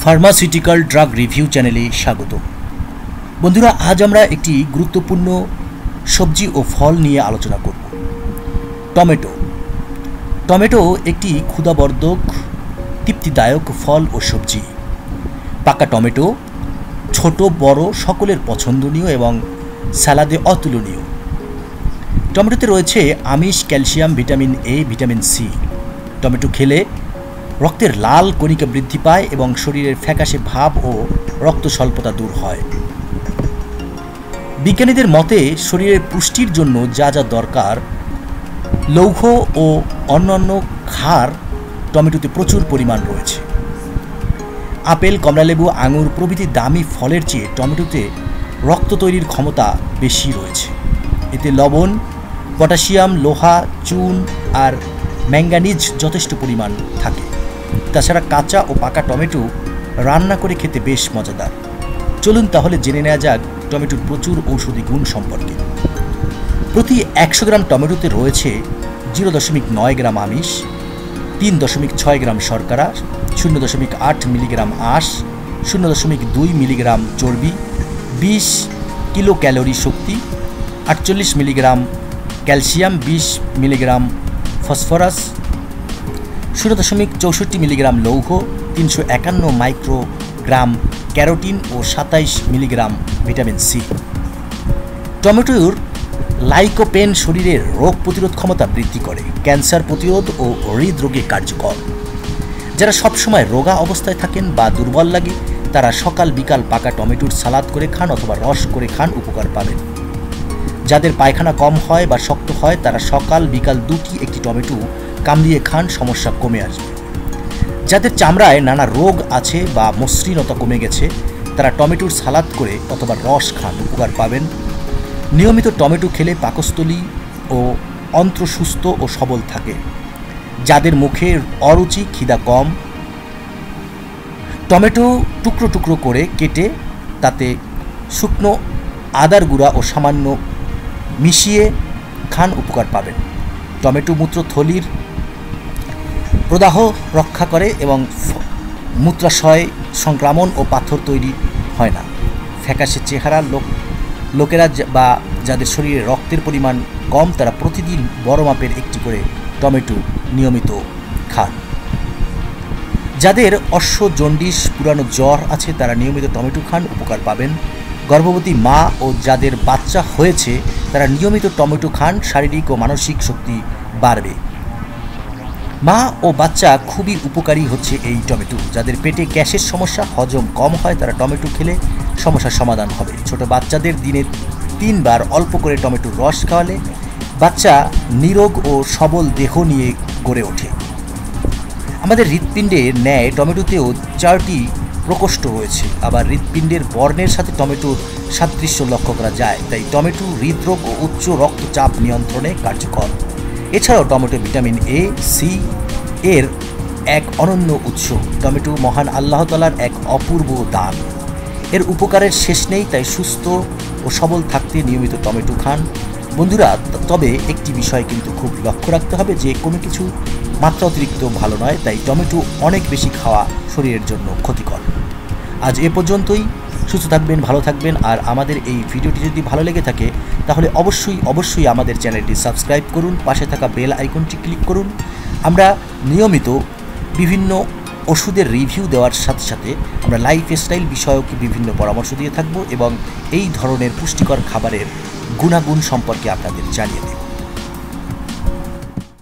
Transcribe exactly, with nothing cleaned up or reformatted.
Pharmaceutical drug review চ্যানেলে স্বাগত। বন্ধুরা, আজ আমরা একটি গুরুত্বপূর্ণ সবজি ও ফল নিয়ে আলোচনা করব। টমেটো। টমেটো একটি ক্ষুধাবর্ধক, তৃপ্তিদায়ক ফল ও সবজি। পাকা টমেটো ছোট বড় সকলের পছন্দনীয় এবং স্যালাদে অতুলনীয়। টমেটোতে রয়েছে আমিষ, calcium, vitamin A, vitamin C. Tomato খেলে রক্তের লাল কণিকা বৃদ্ধি পায় এবং শরীরের ফ্যাকাশে ভাব ও রক্ত স্বল্পতা দূর হয়। বিজ্ঞানীদের মতে শরীরের পুষ্টির জন্য যা যা দরকার, লৌহ ও অন্যান্য ক্ষার টমেটোতে প্রচুর পরিমাণ রয়েছে। আপেল, কমলালেবু, আঙুর প্রভৃতি দামি ফলের চেয়ে টমেটোতে রক্ত তৈরির ক্ষমতা বেশি রয়েছে। এতে লবণ, পটাশিয়াম, লোহা, চুন আর ম্যাঙ্গানিজ যথেষ্ট পরিমাণ থাকে। তাছাড়া কাঁচা ও পাকা টমেটো রান্না করে খেতে বেশ মজাদার। চলুন তাহলে জেনে নেওয়া যাক টমেটোর প্রচুর ঔষধি গুণ সম্পর্কে। প্রতি একশো গ্রাম টমেটোতে রয়েছে জিরো দশমিক নয় গ্রাম আমিষ, তিন দশমিক ছয় গ্রাম শর্করা, শূন্য দশমিক আট মিলিগ্রাম আঁশ, শূন্য দশমিক দুই মিলিগ্রাম চর্বি, বিশ কিলো ক্যালোরি শক্তি, আটচল্লিশ মিলিগ্রাম ক্যালসিয়াম, বিশ মিলিগ্রাম ফসফরাস, শূন্য দশমিক চৌষট্টি মিলিগ্রাম লৌহ, তিনশো একান্ন মাইক্রোগ্রাম ক্যারোটিন ও সাতাইশ মিলিগ্রাম ভিটামিন সি। টমেটোর লাইকোপেন শরীরের রোগ প্রতিরোধ ক্ষমতা বৃদ্ধি করে, ক্যান্সার প্রতিরোধ ও হৃদরোগে কার্যকর। যারা সবসময় রোগা অবস্থায় থাকেন বা দুর্বল লাগে তারা সকাল বিকাল পাকা টমেটোর সালাদ করে খান অথবা রস করে খান, উপকার পাবেন। যাদের পায়খানা কম হয় বা শক্ত হয় তারা সকাল বিকাল দুটি একটি টমেটো কামড়িয়ে খান, সমস্যা কমে আসবে। যাদের চামড়ায় নানা রোগ আছে বা মসৃণতা কমে গেছে তারা টমেটোর সালাদ করে অথবা রস খান, উপকার পাবেন। নিয়মিত টমেটো খেলে পাকস্থলী ও অন্ত্র সুস্থ ও সবল থাকে। যাদের মুখে অরুচি, খিদা কম, টমেটো টুকরো টুকরো করে কেটে তাতে শুকনো আদার গুঁড়া ও সামান্য মিশিয়ে খান, উপকার পাবেন। টমেটো মূত্রথলির প্রদাহ রক্ষা করে এবং মূত্রাশয় সংক্রমণ ও পাথর তৈরি হয় না। ফ্যাকাশে চেহারা লোক লোকেরা বা যাদের শরীরে রক্তের পরিমাণ কম তারা প্রতিদিন বড় মাপের একটি করে টমেটো নিয়মিত খান। যাদের অশ্ব জন্ডিস, পুরানো জ্বর আছে তারা নিয়মিত টমেটো খান, উপকার পাবেন। গর্ভবতী মা ও যাদের বাচ্চা হয়েছে তারা নিয়মিত টমেটো খান, শারীরিক ও মানসিক শক্তি বাড়বে। মা ও বাচ্চা খুবই উপকারী হচ্ছে এই টমেটো। যাদের পেটে গ্যাসের সমস্যা, হজম কম হয় তারা টমেটো খেলে সমস্যার সমাধান হবে। ছোট বাচ্চাদের দিনে তিনবার অল্প করে টমেটোর রস খাওয়ালে বাচ্চা নিরোগ ও সবল দেহ নিয়ে গড়ে ওঠে। আমাদের হৃৎপিণ্ডের ন্যায় টমেটোতেও চারটি প্রকোষ্ঠ রয়েছে, আবার হৃৎপিণ্ডের বর্ণের সাথে টমেটোর সাদৃশ্য লক্ষ্য করা যায়। তাই টমেটো হৃদরোগ ও উচ্চ রক্তচাপ নিয়ন্ত্রণে কার্যকর। এছাড়াও টমেটো ভিটামিন এ, সি এর এক অনন্য উৎস। টমেটো মহান আল্লাহ তাআলার এক অপূর্ব দান। এর উপকারের শেষ নেই, তাই সুস্থ ও সবল থাকতে নিয়মিত টমেটো খান। বন্ধুরা, তবে একটি বিষয় কিন্তু খুব লক্ষ্য রাখতে হবে যে কোনো কিছু মাত্রা অতিরিক্ত ভালো নয়, তাই টমেটো অনেক বেশি খাওয়া শরীরের জন্য ক্ষতিকর। আজ এ পর্যন্তই। সুস্থ থাকবেন, ভালো থাকবেন। আর আমাদের এই ভিডিওটি যদি ভালো লেগে থাকে তাহলে অবশ্যই অবশ্যই আমাদের চ্যানেলটি সাবস্ক্রাইব করুন, পাশে থাকা বেল আইকনটি ক্লিক করুন। আমরা নিয়মিত বিভিন্ন ওষুধের রিভিউ দেওয়ার সাথে সাথে আমরা লাইফস্টাইল বিষয়ক বিভিন্ন পরামর্শ দিয়ে থাকব এবং এই ধরনের পুষ্টিকর খাবারের গুণাগুণ সম্পর্কে আপনাদের জানিয়ে দেব।